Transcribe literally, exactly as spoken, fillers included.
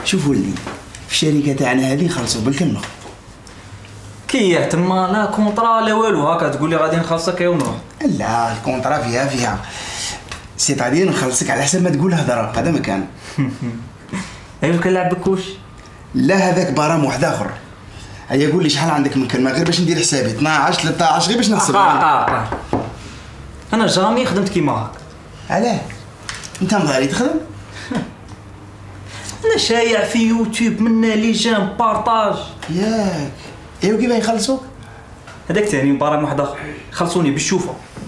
شوفوا لي في الشركه تاعنا هذه نخلصوا بالكلمه. كي تما لا كونطرا لا والو، هكا تقول لي غادي نخلصك يا ونروح. لا الكونطرا فيها فيها سيتادير نخلصك على حسب ما تقول هضره، هذا مكان. ايوا كنلعب بكوش. لا هذاك برام واحد اخر. هيا قول لي شحال عندك من كلمه غير باش ندير حسابي. اثناش ثلاثطاش غير باش نحسب. اه انا جامي خدمت كيما هاك. علاه انت مضاري تخدم؟ انا شايع في يوتيوب منا لي جام بارطاج. ياك ايوا كيف يخلصوك؟ هذاك ثاني برام واحد اخر، خلصوني بالشوفه.